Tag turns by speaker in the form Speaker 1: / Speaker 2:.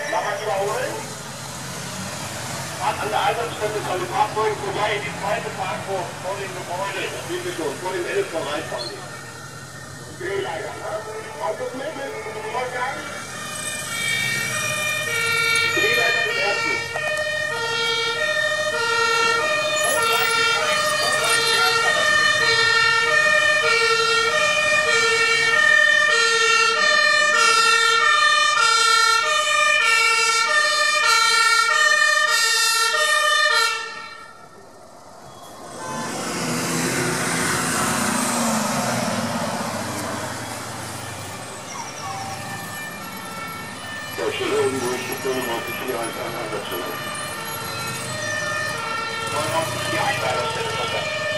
Speaker 1: Kann man überholen? An der Einsatzstelle soll die Fahrzeuge vorbei in die zweite Parkburg vor dem Gebäude. Das sehen wir schon, vor dem 11 reinfahren. Okay, leider. Autos mit, Vorgang. Die Drehleiter des ersten. Der Stelle irgendwo ist die 95 hier als Einsatzstelle. 95 hier Einsatzstelle,